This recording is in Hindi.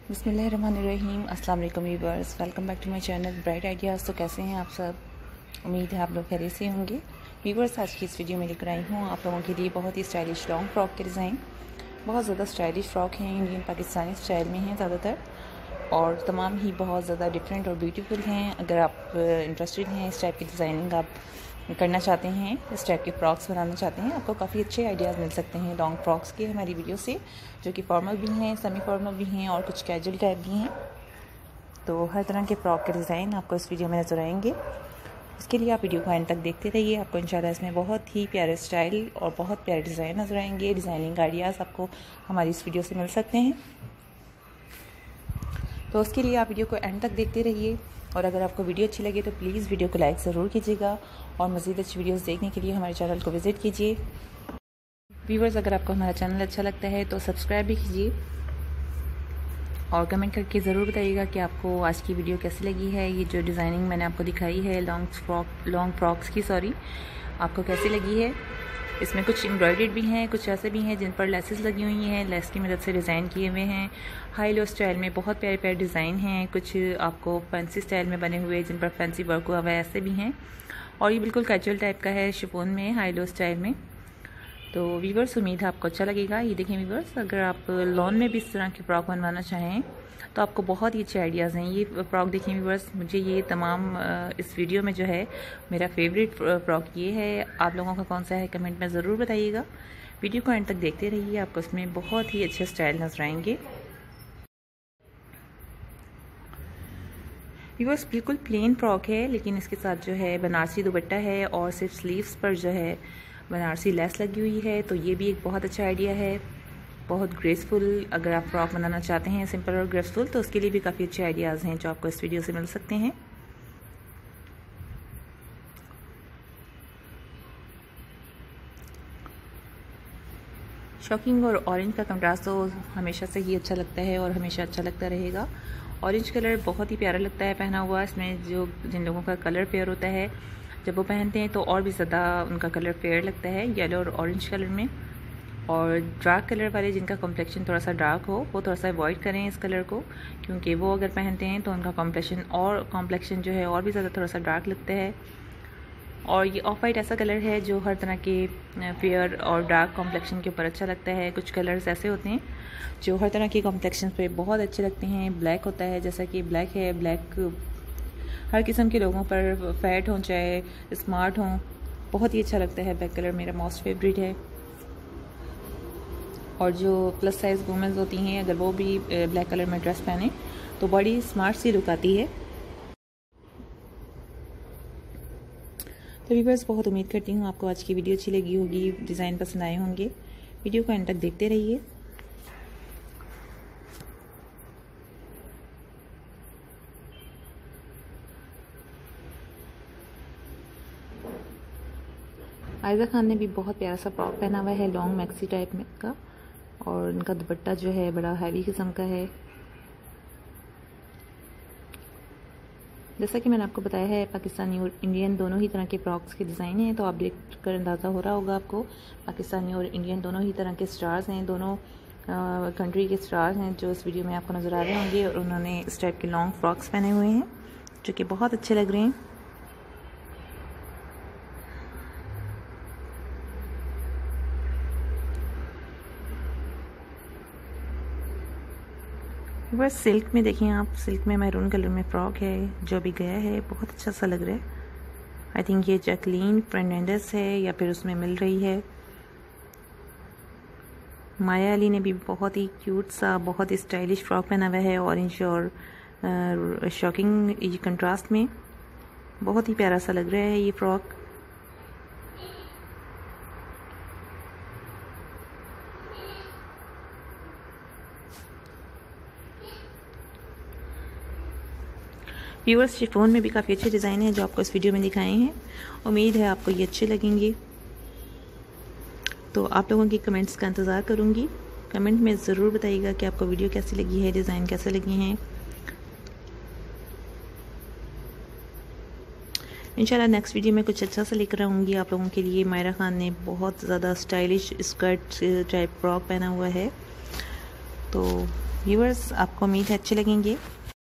बिस्मिल्लाहिर्रहमानिर्रहीम। अस्सलाम वालेकुम viewers, welcome back to my channel Bright Ideas. तो कैसे हैं आप सब? उम्मीद है आप लोग खैरियत से होंगे। व्यूअर्स, आज की इस वीडियो में लेकर आई हूँ आप लोगों के लिए बहुत ही स्टाइलिश लॉन्ग फ्रॉक के डिज़ाइन। बहुत ज़्यादा स्टाइलिश फ्रॉक हैं, इंडियन पाकिस्तानी स्टाइल में हैं ज़्यादातर, और तमाम ही बहुत ज़्यादा डिफरेंट और ब्यूटीफुल हैं। अगर आप इंटरेस्टेड हैं, इस टाइप की डिज़ाइनिंग आप करना चाहते हैं, इस टाइप के फ्रॉक्स बनाना चाहते हैं, आपको काफ़ी अच्छे आइडियाज़ मिल सकते हैं लॉन्ग फ्रॉक्स के हमारी वीडियो से, जो कि फॉर्मल भी हैं, सेमी फॉर्मल भी हैं और कुछ कैजुअल टाइप भी हैं। तो हर तरह के फ्रॉक के डिज़ाइन आपको इस वीडियो में नज़र आएंगे। इसके लिए आप वीडियो को एंड तक देखते रहिए। आपको इंशाल्लाह इसमें बहुत ही प्यारे स्टाइल और बहुत प्यारे डिज़ाइन नज़र आएंगे। डिज़ाइनिंग आइडियाज़ आपको हमारी इस वीडियो से मिल सकते हैं, तो उसके लिए आप वीडियो को एंड तक देखते रहिए। और अगर आपको वीडियो अच्छी लगे तो प्लीज़ वीडियो को लाइक ज़रूर कीजिएगा, और मज़ीद अच्छी वीडियोस देखने के लिए हमारे चैनल को विज़िट कीजिए। व्यूअर्स, अगर आपको हमारा चैनल अच्छा लगता है तो सब्सक्राइब भी कीजिए, और कमेंट करके ज़रूर बताइएगा कि आपको आज की वीडियो कैसी लगी है। ये जो डिज़ाइनिंग मैंने आपको दिखाई है लॉन्ग फ्रॉक्स की आपको कैसी लगी है। इसमें कुछ एम्ब्रॉयडर्ड भी हैं, कुछ ऐसे भी हैं जिन पर लेसेस लगी हुई हैं, लेस की मदद से डिज़ाइन किए हुए हैं। हाई लो स्टाइल में बहुत प्यारे प्यारे डिज़ाइन हैं। कुछ आपको फैंसी स्टाइल में बने हुए जिन पर फैंसी वर्क हुआ हुआ है, ऐसे भी हैं। और ये बिल्कुल कैजुअल टाइप का है, शिफॉन में, हाई लो स्टाइल में। तो व्यूअर्स, उम्मीद है आपको अच्छा लगेगा। ये देखें व्यूअर्स, अगर आप लॉन में भी इस तरह के फ्रॉक बनवाना चाहें तो आपको बहुत ही अच्छे आइडियाज़ हैं। ये फ्रॉक देखें व्यूअर्स, मुझे ये तमाम इस वीडियो में जो है मेरा फेवरेट फ्रॉक ये है। आप लोगों का कौन सा है कमेंट में ज़रूर बताइएगा। वीडियो को एंड तक देखते रहिए, आपको इसमें बहुत ही अच्छे स्टाइल नजर आएंगे। व्यूअर्स, बिल्कुल प्लेन फ्रॉक है, लेकिन इसके साथ जो है बनारसी दुपट्टा है और सिर्फ स्लीव्स पर जो है बनारसी लेस लगी हुई है। तो ये भी एक बहुत अच्छा आइडिया है, बहुत ग्रेसफुल। अगर आप फ्रॉक बनाना चाहते हैं सिंपल और ग्रेसफुल, तो उसके लिए भी काफ़ी अच्छे आइडियाज़ हैं जो आपको इस वीडियो से मिल सकते हैं। शॉकिंग और ऑरेंज का कंट्रास्ट तो हमेशा से ही अच्छा लगता है और हमेशा अच्छा लगता रहेगा। ऑरेंज कलर बहुत ही प्यारा लगता है पहना हुआ। इसमें जो जिन लोगों का कलर फेयर होता है, जब वो पहनते हैं तो और भी ज़्यादा उनका कलर फेयर लगता है, येलो और ऑरेंज कलर में। और डार्क कलर वाले जिनका कॉम्प्लेक्शन थोड़ा सा डार्क हो, वो थोड़ा सा अवॉइड करें इस कलर को, क्योंकि वो अगर पहनते हैं तो उनका कॉम्प्लेक्शन जो है और भी ज़्यादा थोड़ा सा डार्क लगता है। और ये ऑफ वाइट ऐसा कलर है जो हर तरह के फेयर और डार्क कॉम्प्लेक्शन के ऊपर अच्छा लगता है। कुछ कलर्स ऐसे होते हैं जो हर तरह के कॉम्प्लेक्शन पे बहुत अच्छे लगते हैं। ब्लैक होता है, जैसा कि ब्लैक है, ब्लैक हर किस्म के लोगों पर, फैट हों चाहे स्मार्ट हों, बहुत ही अच्छा लगता है। ब्लैक कलर मेरा मोस्ट फेवरेट है। और जो प्लस साइज़ वुमेन्स होती हैं, अगर वो भी ब्लैक कलर में ड्रेस पहने तो बड़ी स्मार्ट सी लुक आती है। तो व्यूअर्स, बहुत उम्मीद करती हूँ आपको आज की वीडियो अच्छी लगी होगी, डिज़ाइन पसंद आए होंगे। वीडियो को एंड तक देखते रहिए। आयजा खान ने भी बहुत प्यारा सा फ्रॉक पहना हुआ है, लॉन्ग मैक्सी टाइप में का, और उनका दुपट्टा जो है बड़ा हैवी किस्म का है। जैसा कि मैंने आपको बताया है, पाकिस्तानी और इंडियन दोनों ही तरह के फ्रॉक्स के डिज़ाइन हैं। तो आप देख कर अंदाज़ा हो रहा होगा आपको, पाकिस्तानी और इंडियन दोनों ही तरह के स्टार्स हैं, दोनों कंट्री के स्टार्स हैं जो इस वीडियो में आपको नज़र आ रहे होंगे। और उन्होंने इस टाइप के लॉन्ग फ्रॉक्स पहने हुए हैं जो कि बहुत अच्छे लग रहे हैं। बस सिल्क में देखिए आप, सिल्क में मैरून कलर में फ्रॉक है जो अभी गया है, बहुत अच्छा सा लग रहा है। आई थिंक ये जैकलीन फर्नांडिस है या फिर उसमें मिल रही है। माया अली ने भी बहुत ही क्यूट सा, बहुत ही स्टाइलिश फ्रॉक पहना हुआ है, ऑरेंज और शॉकिंग ये कंट्रास्ट में, बहुत ही प्यारा सा लग रहा है ये फ्रॉक। व्यूअर्स, शिफॉन में भी काफ़ी अच्छे डिज़ाइन हैं जो आपको इस वीडियो में दिखाए हैं। उम्मीद है आपको ये अच्छे लगेंगे। तो आप लोगों की कमेंट्स का इंतज़ार करूँगी। कमेंट में ज़रूर बताइएगा कि आपको वीडियो कैसी लगी है, डिज़ाइन कैसे लगे हैं। इंशाल्लाह नेक्स्ट वीडियो में कुछ अच्छा सा लेकर आऊँगी आप लोगों के लिए। मायरा खान ने बहुत ज़्यादा स्टाइलिश स्कर्ट टाइप फ्रॉक पहना हुआ है, तो व्यूअर्स आपको उम्मीद है अच्छे लगेंगे।